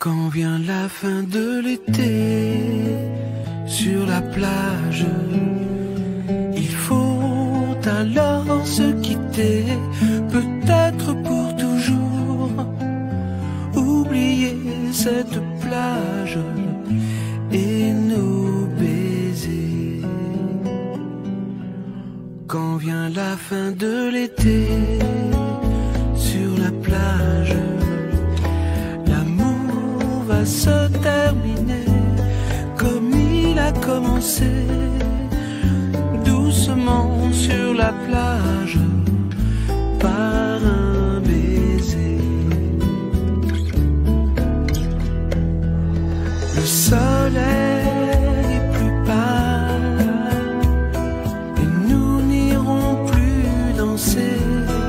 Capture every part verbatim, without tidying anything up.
Quand vient la fin de l'été, sur la plage, il faut alors se quitter, peut-être pour toujours, oublier cette plage et nos baisers. Quand vient la fin de l'été, sur la plage, l'amour va se terminer comme il a commencé, doucement sur la plage, par un baiser. Le soleil est plus pâle et nous n'irons plus danser.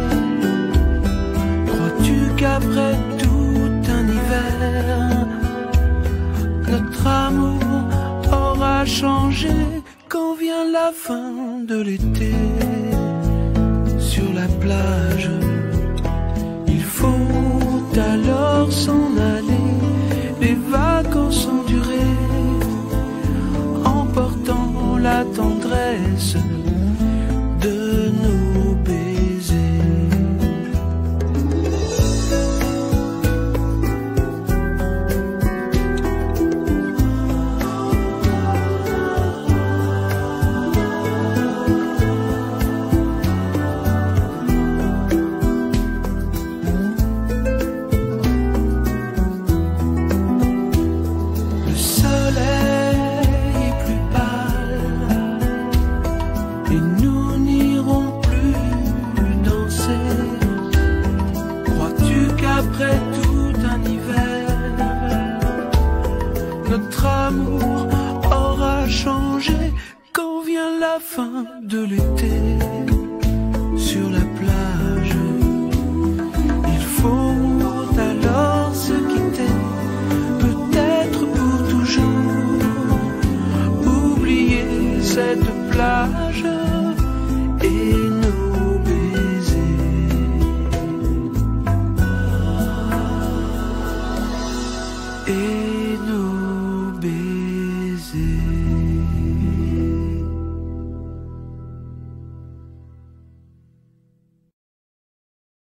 Crois-tu qu'après tout un hiver, notre amour aura changé? Quand vient la fin de l'été, sur la plage,